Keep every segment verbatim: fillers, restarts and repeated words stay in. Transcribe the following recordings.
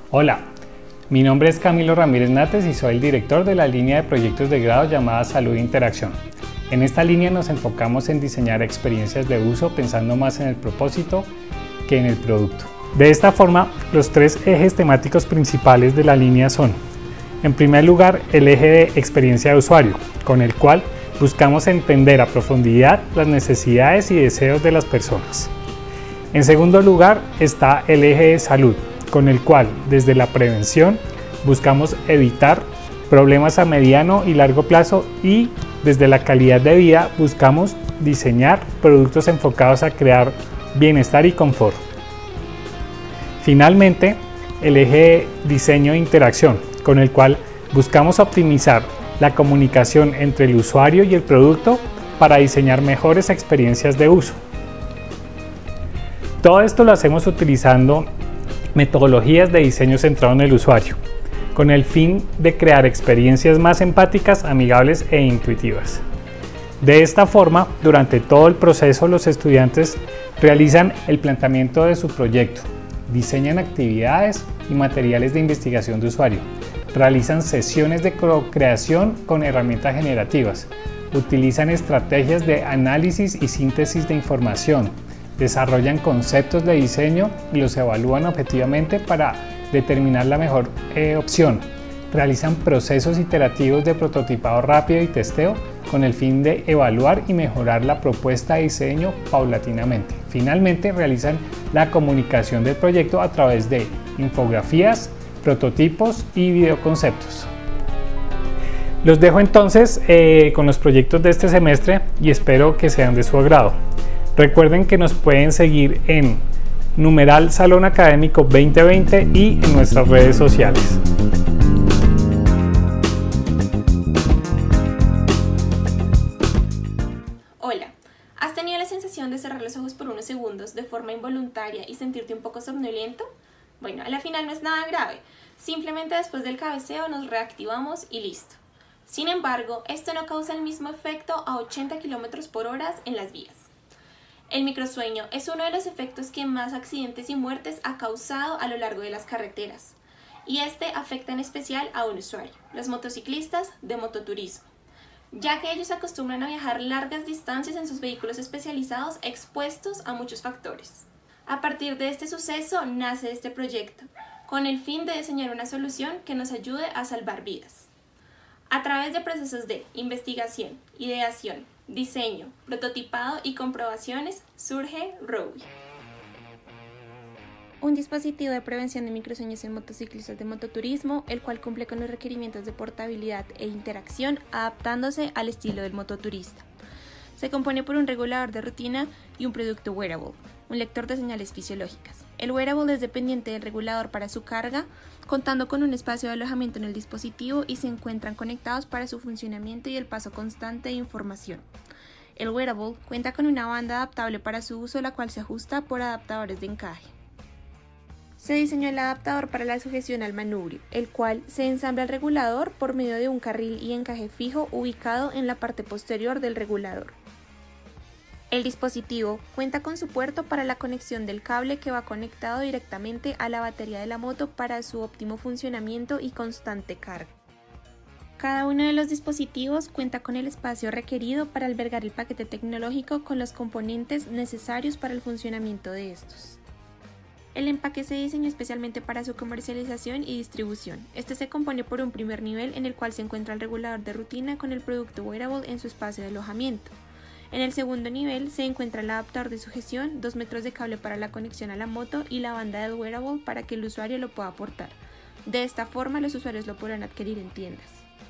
Hola, mi nombre es Camilo Ramírez Nates y soy el director de la línea de proyectos de grado llamada Salud e Interacción. En esta línea nos enfocamos en diseñar experiencias de uso pensando más en el propósito que en el producto. De esta forma, los tres ejes temáticos principales de la línea son: en primer lugar, el eje de experiencia de usuario, con el cual buscamos entender a profundidad las necesidades y deseos de las personas. En segundo lugar, está el eje de salud, con el cual, desde la prevención, buscamos evitar problemas a mediano y largo plazo, y desde la calidad de vida buscamos diseñar productos enfocados a crear bienestar y confort. Finalmente, el eje de diseño e interacción, con el cual buscamos optimizar la comunicación entre el usuario y el producto para diseñar mejores experiencias de uso. Todo esto lo hacemos utilizando metodologías de diseño centrado en el usuario, con el fin de crear experiencias más empáticas, amigables e intuitivas. De esta forma, durante todo el proceso, los estudiantes realizan el planteamiento de su proyecto, diseñan actividades y materiales de investigación de usuario, realizan sesiones de co-creación con herramientas generativas, utilizan estrategias de análisis y síntesis de información, desarrollan conceptos de diseño y los evalúan objetivamente para determinar la mejor eh, opción, realizan procesos iterativos de prototipado rápido y testeo con el fin de evaluar y mejorar la propuesta de diseño paulatinamente. Finalmente, realizan la comunicación del proyecto a través de infografías, prototipos y videoconceptos. Los dejo entonces eh, con los proyectos de este semestre y espero que sean de su agrado. Recuerden que nos pueden seguir en numeral Salón Académico veinte veinte y en nuestras redes sociales. Hola, ¿has tenido la sensación de cerrar los ojos por unos segundos de forma involuntaria y sentirte un poco somnoliento? Bueno, a la final no es nada grave, simplemente después del cabeceo nos reactivamos y listo. Sin embargo, esto no causa el mismo efecto a ochenta kilómetros por hora en las vías. El microsueño es uno de los efectos que más accidentes y muertes ha causado a lo largo de las carreteras, y este afecta en especial a un usuario, los motociclistas de mototurismo, ya que ellos acostumbran a viajar largas distancias en sus vehículos especializados expuestos a muchos factores. A partir de este suceso nace este proyecto, con el fin de diseñar una solución que nos ayude a salvar vidas. A través de procesos de investigación, ideación, diseño, prototipado y comprobaciones, surge Rowi. Un dispositivo de prevención de microsueños en motociclistas de mototurismo, el cual cumple con los requerimientos de portabilidad e interacción, adaptándose al estilo del mototurista. Se compone por un regulador de rutina y un producto wearable, un lector de señales fisiológicas. El wearable es dependiente del regulador para su carga, contando con un espacio de alojamiento en el dispositivo, y se encuentran conectados para su funcionamiento y el paso constante de información. El wearable cuenta con una banda adaptable para su uso, la cual se ajusta por adaptadores de encaje. Se diseñó el adaptador para la sujeción al manubrio, el cual se ensambla al regulador por medio de un carril y encaje fijo ubicado en la parte posterior del regulador. El dispositivo cuenta con su puerto para la conexión del cable, que va conectado directamente a la batería de la moto para su óptimo funcionamiento y constante carga. Cada uno de los dispositivos cuenta con el espacio requerido para albergar el paquete tecnológico con los componentes necesarios para el funcionamiento de estos. El empaque se diseñó especialmente para su comercialización y distribución. Este se compone por un primer nivel en el cual se encuentra el regulador de rutina con el producto wearable en su espacio de alojamiento. En el segundo nivel se encuentra el adaptador de sujeción, dos metros de cable para la conexión a la moto y la banda del wearable para que el usuario lo pueda portar. De esta forma, los usuarios lo podrán adquirir en tiendas.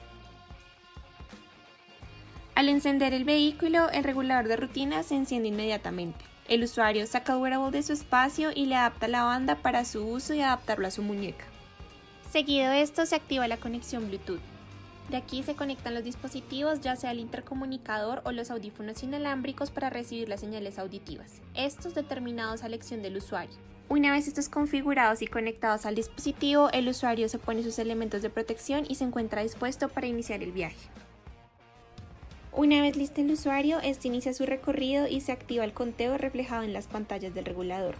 Al encender el vehículo, el regulador de rutina se enciende inmediatamente. El usuario saca el wearable de su espacio y le adapta la banda para su uso y adaptarlo a su muñeca. Seguido de esto, se activa la conexión Bluetooth. De aquí se conectan los dispositivos, ya sea el intercomunicador o los audífonos inalámbricos, para recibir las señales auditivas, estos determinados a elección del usuario. Una vez estos configurados y conectados al dispositivo, el usuario se pone sus elementos de protección y se encuentra dispuesto para iniciar el viaje. Una vez listo el usuario, este inicia su recorrido y se activa el conteo reflejado en las pantallas del regulador.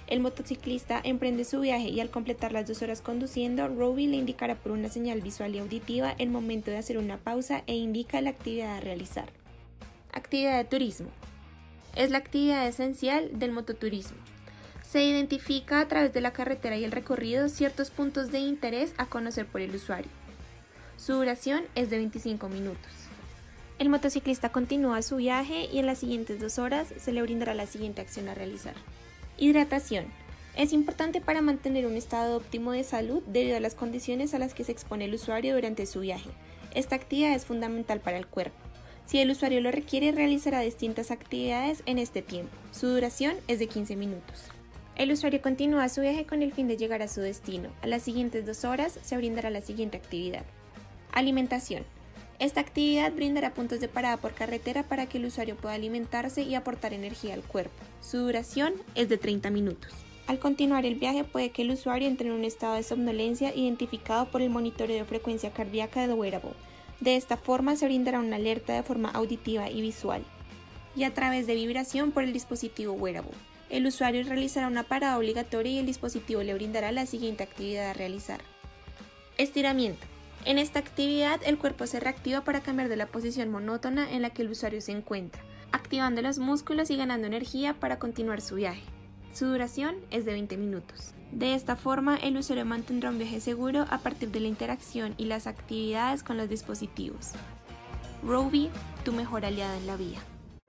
El motociclista emprende su viaje y al completar las dos horas conduciendo, Robbie le indicará por una señal visual y auditiva el momento de hacer una pausa e indica la actividad a realizar. Actividad de turismo. Es la actividad esencial del mototurismo. Se identifica a través de la carretera y el recorrido ciertos puntos de interés a conocer por el usuario. Su duración es de veinticinco minutos. El motociclista continúa su viaje y en las siguientes dos horas se le brindará la siguiente acción a realizar. Hidratación. Es importante para mantener un estado óptimo de salud debido a las condiciones a las que se expone el usuario durante su viaje. Esta actividad es fundamental para el cuerpo. Si el usuario lo requiere, realizará distintas actividades en este tiempo. Su duración es de quince minutos. El usuario continúa su viaje con el fin de llegar a su destino. A las siguientes dos horas se brindará la siguiente actividad. Alimentación. Esta actividad brindará puntos de parada por carretera para que el usuario pueda alimentarse y aportar energía al cuerpo. Su duración es de treinta minutos. Al continuar el viaje puede que el usuario entre en un estado de somnolencia identificado por el monitoreo de frecuencia cardíaca del wearable. De esta forma se brindará una alerta de forma auditiva y visual y a través de vibración por el dispositivo wearable. El usuario realizará una parada obligatoria y el dispositivo le brindará la siguiente actividad a realizar. Estiramiento. En esta actividad, el cuerpo se reactiva para cambiar de la posición monótona en la que el usuario se encuentra, activando los músculos y ganando energía para continuar su viaje. Su duración es de veinte minutos. De esta forma, el usuario mantendrá un viaje seguro a partir de la interacción y las actividades con los dispositivos. Robbie, tu mejor aliada en la vía.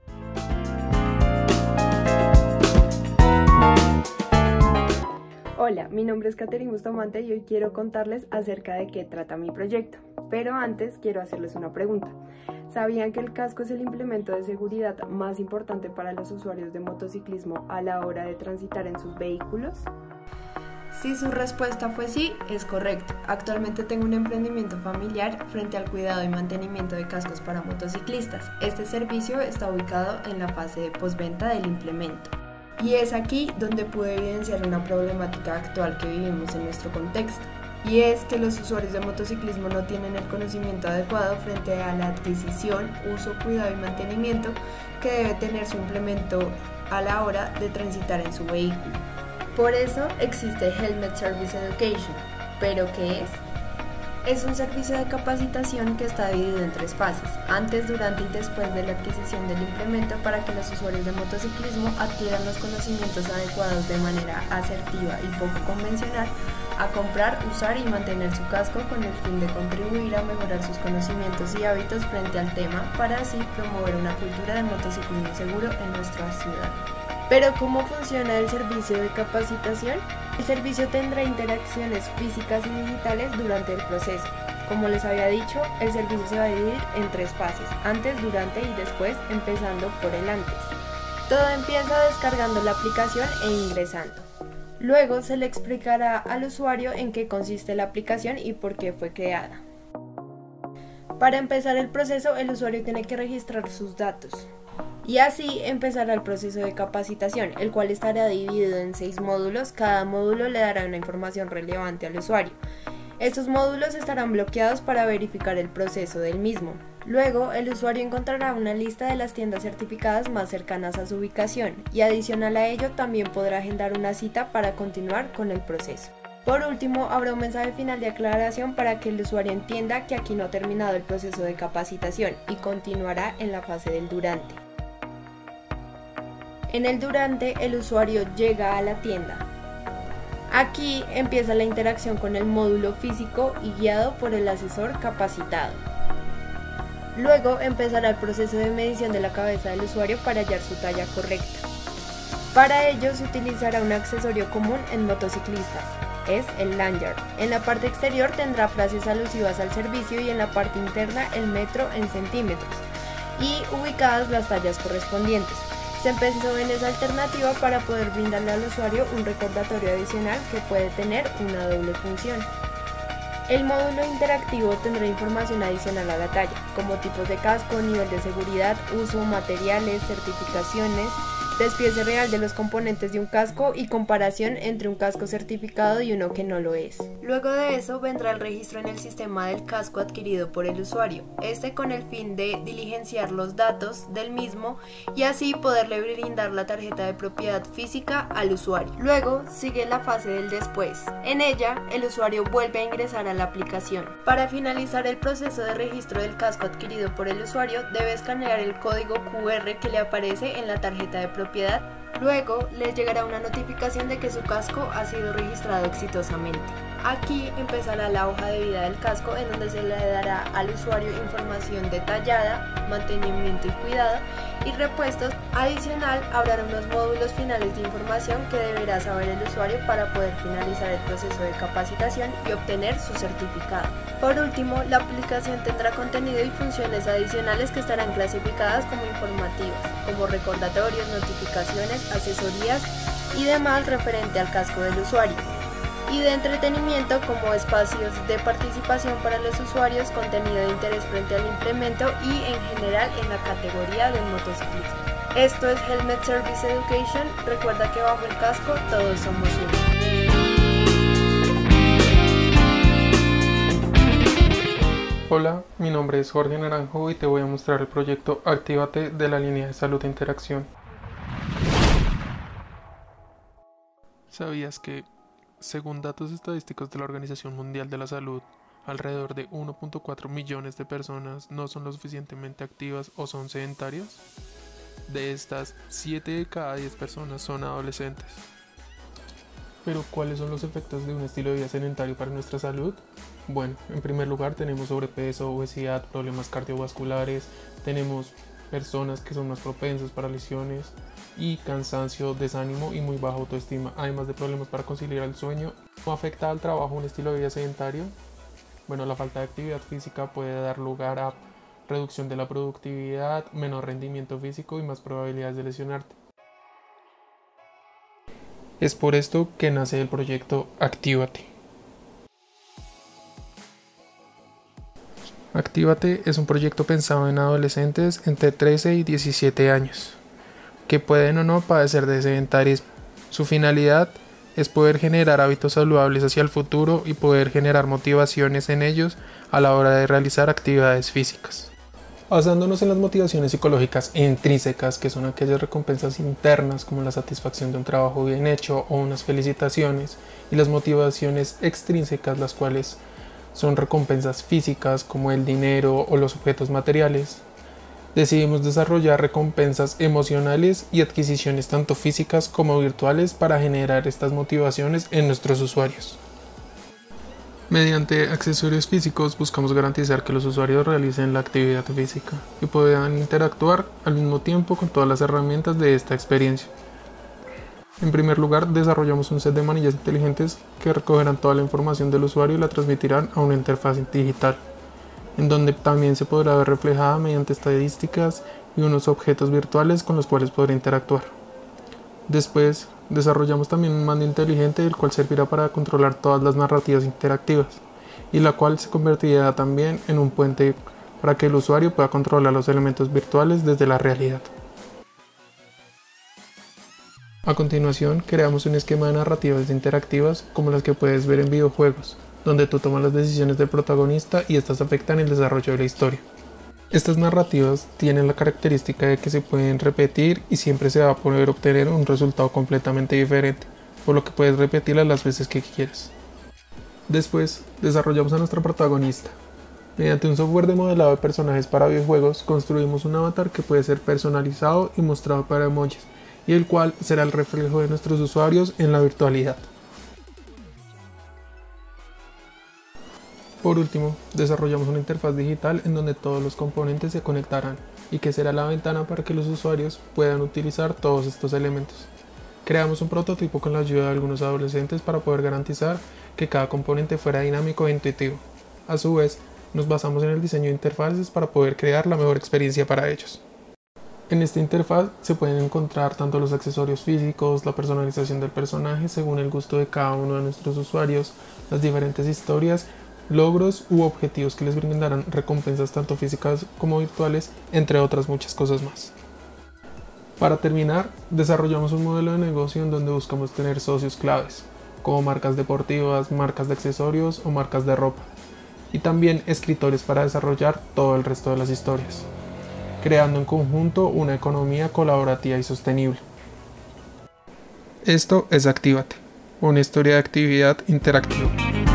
Hola, mi nombre es Caterine Bustamante y hoy quiero contarles acerca de qué trata mi proyecto. Pero antes quiero hacerles una pregunta. ¿Sabían que el casco es el implemento de seguridad más importante para los usuarios de motociclismo a la hora de transitar en sus vehículos? Si su respuesta fue sí, es correcto. Actualmente tengo un emprendimiento familiar frente al cuidado y mantenimiento de cascos para motociclistas. Este servicio está ubicado en la fase de postventa del implemento. Y es aquí donde pude evidenciar una problemática actual que vivimos en nuestro contexto, y es que los usuarios de motociclismo no tienen el conocimiento adecuado frente a la adquisición, uso, cuidado y mantenimiento que debe tener su implemento a la hora de transitar en su vehículo. Por eso existe Helmet Service Education. ¿Pero qué es? Es un servicio de capacitación que está dividido en tres fases, antes, durante y después de la adquisición del implemento, para que los usuarios de motociclismo adquieran los conocimientos adecuados de manera asertiva y poco convencional a comprar, usar y mantener su casco con el fin de contribuir a mejorar sus conocimientos y hábitos frente al tema, para así promover una cultura de motociclismo seguro en nuestra ciudad. Pero ¿cómo funciona el servicio de capacitación? El servicio tendrá interacciones físicas y digitales durante el proceso. Como les había dicho, el servicio se va a dividir en tres fases, antes, durante y después, empezando por el antes. Todo empieza descargando la aplicación e ingresando. Luego se le explicará al usuario en qué consiste la aplicación y por qué fue creada. Para empezar el proceso, el usuario tiene que registrar sus datos. Y así empezará el proceso de capacitación, el cual estará dividido en seis módulos. Cada módulo le dará una información relevante al usuario. Estos módulos estarán bloqueados para verificar el proceso del mismo. Luego, el usuario encontrará una lista de las tiendas certificadas más cercanas a su ubicación y adicional a ello también podrá agendar una cita para continuar con el proceso. Por último, habrá un mensaje final de aclaración para que el usuario entienda que aquí no ha terminado el proceso de capacitación y continuará en la fase del durante. En el durante, el usuario llega a la tienda. Aquí empieza la interacción con el módulo físico y guiado por el asesor capacitado. Luego empezará el proceso de medición de la cabeza del usuario para hallar su talla correcta. Para ello se utilizará un accesorio común en motociclistas, es el lanyard. En la parte exterior tendrá frases alusivas al servicio y en la parte interna el metro en centímetros y ubicadas las tallas correspondientes. Se empezó en esa alternativa para poder brindarle al usuario un recordatorio adicional que puede tener una doble función. El módulo interactivo tendrá información adicional a la talla, como tipos de casco, nivel de seguridad, uso, materiales, certificaciones, despiece real de los componentes de un casco y comparación entre un casco certificado y uno que no lo es. Luego de eso vendrá el registro en el sistema del casco adquirido por el usuario, este con el fin de diligenciar los datos del mismo y así poderle brindar la tarjeta de propiedad física al usuario. Luego sigue la fase del después. En ella, el usuario vuelve a ingresar a la aplicación. Para finalizar el proceso de registro del casco adquirido por el usuario, debe escanear el código cu erre que le aparece en la tarjeta de propiedad. Luego, le llegará una notificación de que su casco ha sido registrado exitosamente. Aquí empezará la hoja de vida del casco, en donde se le dará al usuario información detallada, mantenimiento y cuidado y repuestos. Adicional, habrá unos módulos finales de información que deberá saber el usuario para poder finalizar el proceso de capacitación y obtener su certificado. Por último, la aplicación tendrá contenido y funciones adicionales que estarán clasificadas como informativas, como recordatorios, notificaciones, asesorías y demás referente al casco del usuario, y de entretenimiento como espacios de participación para los usuarios, contenido de interés frente al implemento y en general en la categoría del motociclismo. Esto es Helmet Service Education. Recuerda que bajo el casco todos somos uno. Hola, mi nombre es Jorge Naranjo y te voy a mostrar el proyecto Actívate de la línea de salud e interacción. ¿Sabías que, según datos estadísticos de la Organización Mundial de la Salud, alrededor de uno punto cuatro millones de personas no son lo suficientemente activas o son sedentarias? De estas, siete de cada diez personas son adolescentes. Pero, ¿cuáles son los efectos de un estilo de vida sedentario para nuestra salud? Bueno, en primer lugar tenemos sobrepeso, obesidad, problemas cardiovasculares, tenemos personas que son más propensas para lesiones y cansancio, desánimo y muy baja autoestima, además de problemas para conciliar el sueño. ¿Cómo afecta al trabajo un estilo de vida sedentario? Bueno, la falta de actividad física puede dar lugar a reducción de la productividad, menor rendimiento físico y más probabilidades de lesionarte. Es por esto que nace el proyecto Actívate. Actívate es un proyecto pensado en adolescentes entre trece y diecisiete años, que pueden o no padecer de sedentarismo. Su finalidad es poder generar hábitos saludables hacia el futuro y poder generar motivaciones en ellos a la hora de realizar actividades físicas. Basándonos en las motivaciones psicológicas e intrínsecas, que son aquellas recompensas internas como la satisfacción de un trabajo bien hecho o unas felicitaciones, y las motivaciones extrínsecas, las cuales son recompensas físicas como el dinero o los objetos materiales, decidimos desarrollar recompensas emocionales y adquisiciones tanto físicas como virtuales para generar estas motivaciones en nuestros usuarios. Mediante accesorios físicos buscamos garantizar que los usuarios realicen la actividad física y puedan interactuar al mismo tiempo con todas las herramientas de esta experiencia. En primer lugar, desarrollamos un set de manillas inteligentes que recogerán toda la información del usuario y la transmitirán a una interfaz digital, en donde también se podrá ver reflejada mediante estadísticas y unos objetos virtuales con los cuales podrá interactuar. Después, desarrollamos también un mando inteligente, el cual servirá para controlar todas las narrativas interactivas, y la cual se convertirá también en un puente para que el usuario pueda controlar los elementos virtuales desde la realidad. A continuación, creamos un esquema de narrativas interactivas como las que puedes ver en videojuegos, donde tú tomas las decisiones del protagonista y estas afectan el desarrollo de la historia. Estas narrativas tienen la característica de que se pueden repetir y siempre se va a poder obtener un resultado completamente diferente, por lo que puedes repetirlas las veces que quieras. Después, desarrollamos a nuestra protagonista. Mediante un software de modelado de personajes para videojuegos, construimos un avatar que puede ser personalizado y mostrado para emojis, y el cual será el reflejo de nuestros usuarios en la virtualidad. Por último, desarrollamos una interfaz digital en donde todos los componentes se conectarán y que será la ventana para que los usuarios puedan utilizar todos estos elementos. Creamos un prototipo con la ayuda de algunos adolescentes para poder garantizar que cada componente fuera dinámico e intuitivo. A su vez, nos basamos en el diseño de interfaces para poder crear la mejor experiencia para ellos. En esta interfaz se pueden encontrar tanto los accesorios físicos, la personalización del personaje según el gusto de cada uno de nuestros usuarios, las diferentes historias, logros u objetivos que les brindarán recompensas tanto físicas como virtuales, entre otras muchas cosas más. Para terminar, desarrollamos un modelo de negocio en donde buscamos tener socios claves, como marcas deportivas, marcas de accesorios o marcas de ropa, y también escritores para desarrollar todo el resto de las historias, creando en conjunto una economía colaborativa y sostenible. Esto es Actívate, una historia de actividad interactiva.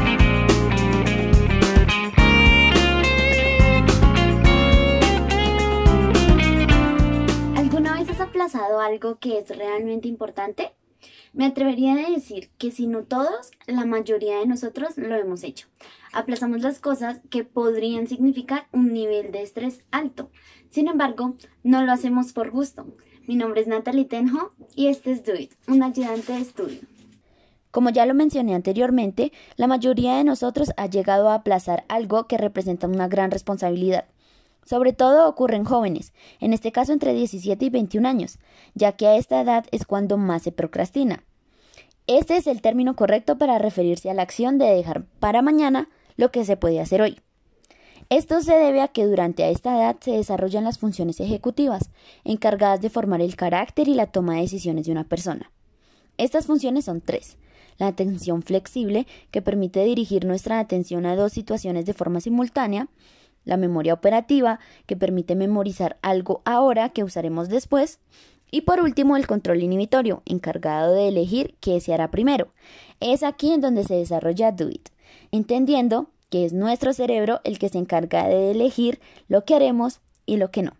¿Pasado algo que es realmente importante? Me atrevería a decir que si no todos, la mayoría de nosotros lo hemos hecho. Aplazamos las cosas que podrían significar un nivel de estrés alto. Sin embargo, no lo hacemos por gusto. Mi nombre es Natalie Tenjo y este es Do It, un ayudante de estudio. Como ya lo mencioné anteriormente, la mayoría de nosotros ha llegado a aplazar algo que representa una gran responsabilidad. Sobre todo ocurre en jóvenes, en este caso entre diecisiete y veintiún años, ya que a esta edad es cuando más se procrastina. Este es el término correcto para referirse a la acción de dejar para mañana lo que se puede hacer hoy. Esto se debe a que durante a esta edad se desarrollan las funciones ejecutivas, encargadas de formar el carácter y la toma de decisiones de una persona. Estas funciones son tres. La atención flexible, que permite dirigir nuestra atención a dos situaciones de forma simultánea. La memoria operativa, que permite memorizar algo ahora que usaremos después. Y por último, el control inhibitorio, encargado de elegir qué se hará primero. Es aquí en donde se desarrolla Do It, entendiendo que es nuestro cerebro el que se encarga de elegir lo que haremos y lo que no.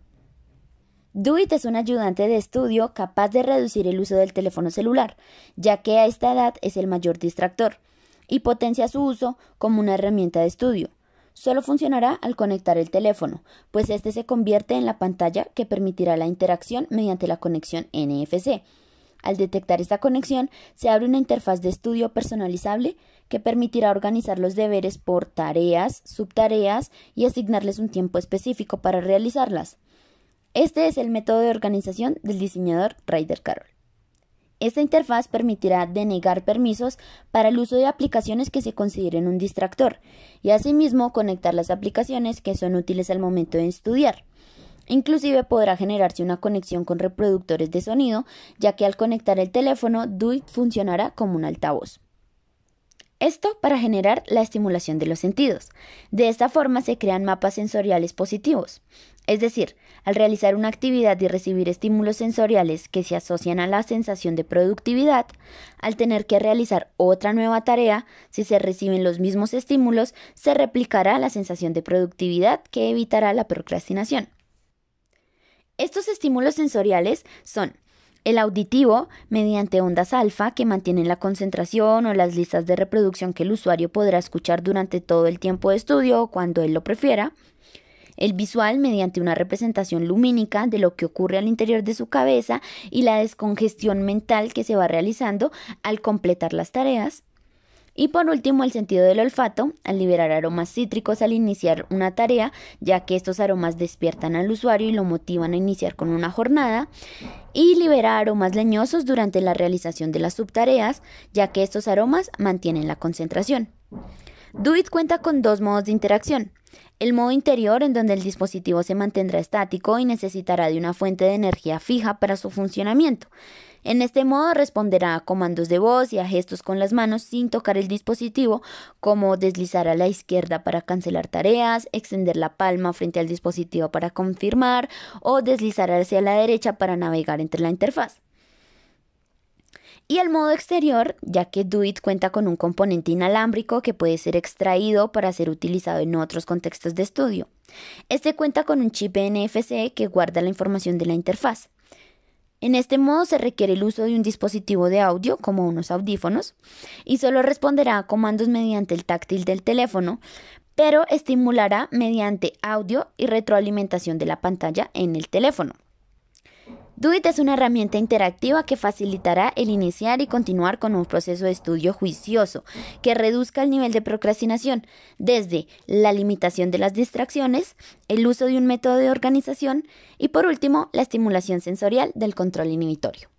Do It es un ayudante de estudio capaz de reducir el uso del teléfono celular, ya que a esta edad es el mayor distractor, y potencia su uso como una herramienta de estudio. Solo funcionará al conectar el teléfono, pues este se convierte en la pantalla que permitirá la interacción mediante la conexión N F C. Al detectar esta conexión, se abre una interfaz de estudio personalizable que permitirá organizar los deberes por tareas, subtareas y asignarles un tiempo específico para realizarlas. Este es el método de organización del diseñador Ryder Carroll. Esta interfaz permitirá denegar permisos para el uso de aplicaciones que se consideren un distractor y asimismo conectar las aplicaciones que son útiles al momento de estudiar. Inclusive podrá generarse una conexión con reproductores de sonido, ya que al conectar el teléfono, Do It funcionará como un altavoz. Esto para generar la estimulación de los sentidos. De esta forma se crean mapas sensoriales positivos. Es decir, al realizar una actividad y recibir estímulos sensoriales que se asocian a la sensación de productividad, al tener que realizar otra nueva tarea, si se reciben los mismos estímulos, se replicará la sensación de productividad que evitará la procrastinación. Estos estímulos sensoriales son el auditivo, mediante ondas alfa que mantienen la concentración o las listas de reproducción que el usuario podrá escuchar durante todo el tiempo de estudio o cuando él lo prefiera. El visual, mediante una representación lumínica de lo que ocurre al interior de su cabeza y la descongestión mental que se va realizando al completar las tareas. Y por último, el sentido del olfato, al liberar aromas cítricos al iniciar una tarea, ya que estos aromas despiertan al usuario y lo motivan a iniciar con una jornada. Y libera aromas leñosos durante la realización de las subtareas, ya que estos aromas mantienen la concentración. Do It cuenta con dos modos de interacción. El modo interior, en donde el dispositivo se mantendrá estático y necesitará de una fuente de energía fija para su funcionamiento. En este modo responderá a comandos de voz y a gestos con las manos sin tocar el dispositivo, como deslizar a la izquierda para cancelar tareas, extender la palma frente al dispositivo para confirmar o deslizar hacia la derecha para navegar entre la interfaz. Y el modo exterior, ya que Do It cuenta con un componente inalámbrico que puede ser extraído para ser utilizado en otros contextos de estudio. Este cuenta con un chip N F C que guarda la información de la interfaz. En este modo se requiere el uso de un dispositivo de audio, como unos audífonos, y solo responderá a comandos mediante el táctil del teléfono, pero estimulará mediante audio y retroalimentación de la pantalla en el teléfono. Do It es una herramienta interactiva que facilitará el iniciar y continuar con un proceso de estudio juicioso que reduzca el nivel de procrastinación, desde la limitación de las distracciones, el uso de un método de organización y, por último, la estimulación sensorial del control inhibitorio.